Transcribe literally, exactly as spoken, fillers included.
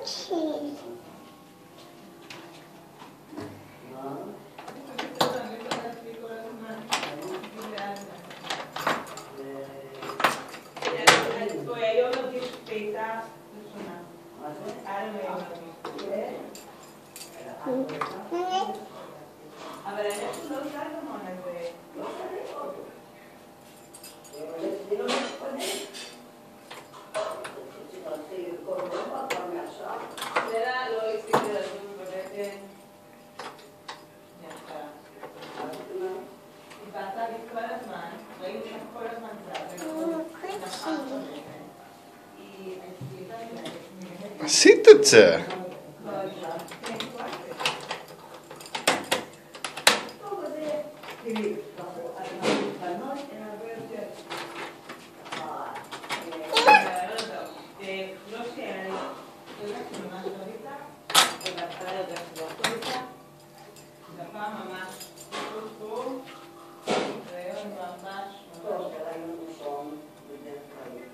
היום נרגיש בעיטה ראשונה. היה לנו היום נרגיש. אבל האמת שלא עושה את המון הזה. לא צריך עוד. זה לא מתפנה. שתתחיל כל דבר כבר מעכשיו. שאלה לא הפסיק לדון בבטן. יפה. דיברת לי כל הזמן, ראינו שם כל הזמן זה. עשית את זה. פעם ממש טוב טוב, רעיון ממש ממש רעיון ראשון בדרך כלל